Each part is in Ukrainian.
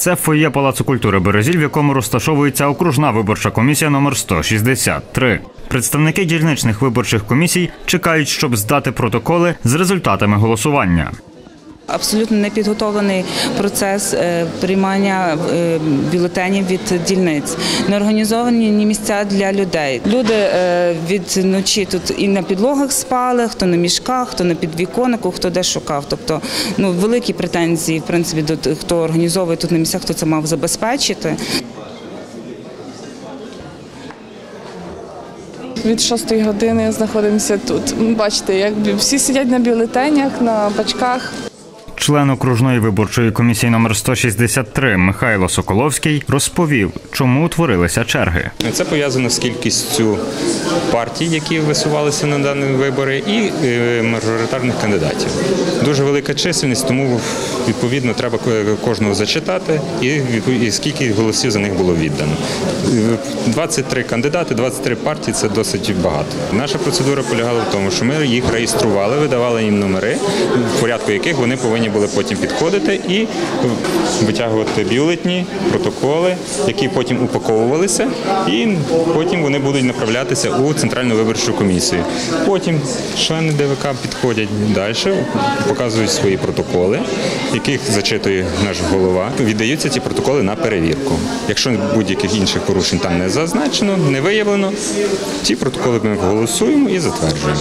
Це фойє Палацу культури «Березіль», в якому розташовується окружна виборча комісія номер 163. Представники дільничних виборчих комісій чекають, щоб здати протоколи з результатами голосування. Абсолютно непідготовлений процес приймання бюлетенів від дільниць. Не організовані ні місця для людей. Люди від ночі тут і на підлогах спали, хто на мішках, хто на підвіконнику, хто де шукав. Тобто, великі претензії, в принципі, до тих, хто організовує тут на місцях, хто це мав забезпечити. Від 6 години знаходимося тут. Бачите, як всі сидять на бюлетенях, на бачках. Член окружної виборчої комісії номер 163 Михайло Соколовський розповів, чому утворилися черги. Це пов'язано з кількістю партій, які висувалися на дані вибори, і мажоритарних кандидатів. Дуже велика чисельність, тому відповідно треба кожного зачитати і скільки голосів за них було віддано. 23 кандидати, 23 партії – це досить багато. Наша процедура полягала в тому, що ми їх реєстрували, видавали їм номери, в порядку яких вони повинні були потім підходити і витягувати бюлетні, протоколи, які потім упаковувалися, і потім вони будуть направлятися у Центральну виборчу комісію. Потім члени ДВК підходять далі, показують свої протоколи, яких зачитує наш голова. Віддаються ці протоколи на перевірку. Якщо будь-яких інших порушень там не зазначено, не виявлено, ці протоколи ми голосуємо і затверджуємо.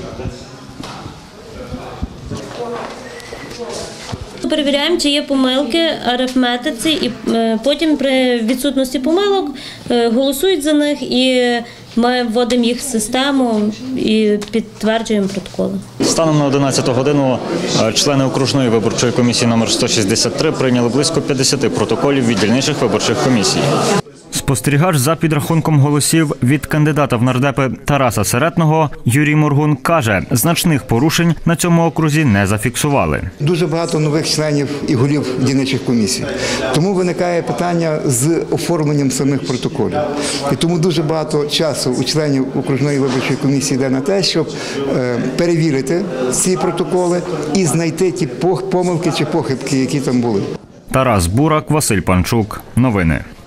Перевіряємо, чи є помилки арифметиці, і потім при відсутності помилок голосують за них, і ми вводимо їх в систему і підтверджуємо протоколи. Станом на 11 годину члени окружної виборчої комісії номер 163 прийняли близько 50 протоколів від дільничних виборчих комісій. Спостерігач за підрахунком голосів від кандидата в нардепи Тараса Серетного Юрій Моргун каже, значних порушень на цьому окрузі не зафіксували. Дуже багато нових членів і голів дільничих комісій. Тому виникає питання з оформленням самих протоколів. І тому дуже багато часу у членів окружної виборчої комісії йде на те, щоб перевірити ці протоколи і знайти ті помилки чи похибки, які там були. Тарас Бурак, Василь Панчук. Новини.